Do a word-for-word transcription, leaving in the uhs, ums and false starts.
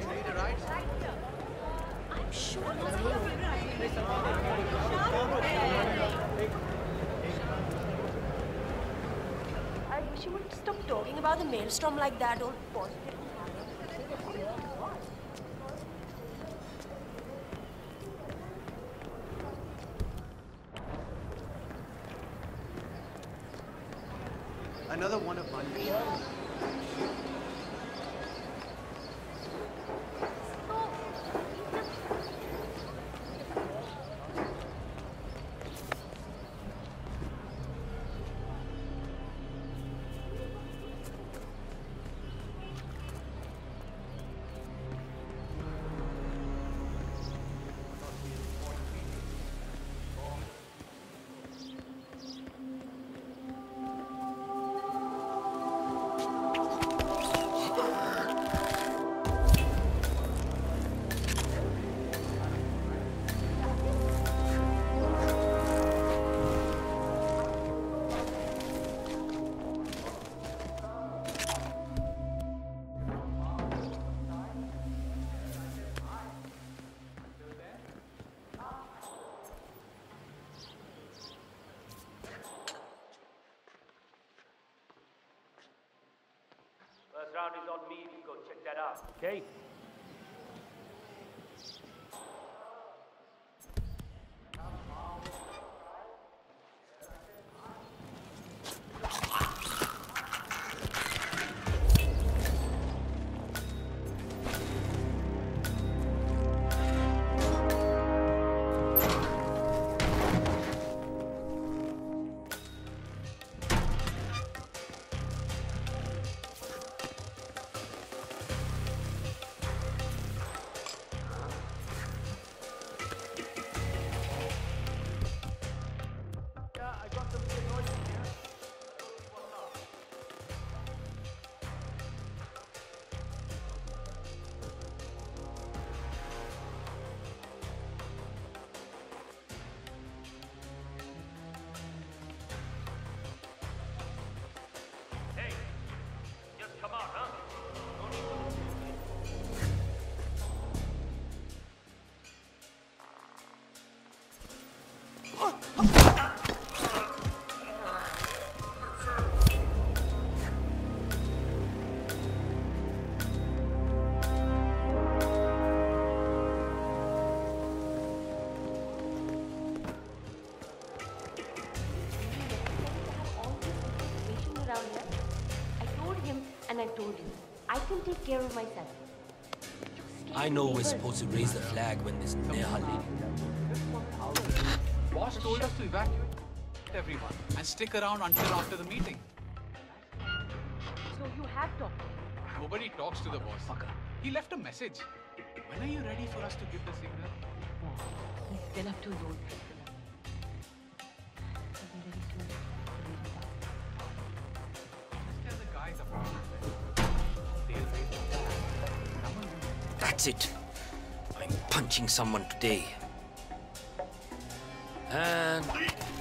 I'm sure it's him. I wish you would stop talking about the maelstrom like that, all positive. Another one of my First round is on me, go check that out, okay? And I told you, I can take care of myself. I know we're supposed to raise the flag when this Neha lady. Boss told us to evacuate everyone and stick around until after the meeting. So you have talked to him? Nobody talks to the boss. He left a message. When are you ready for us to give the signal? He's still up to his old tricks. That's it. I'm punching someone today. And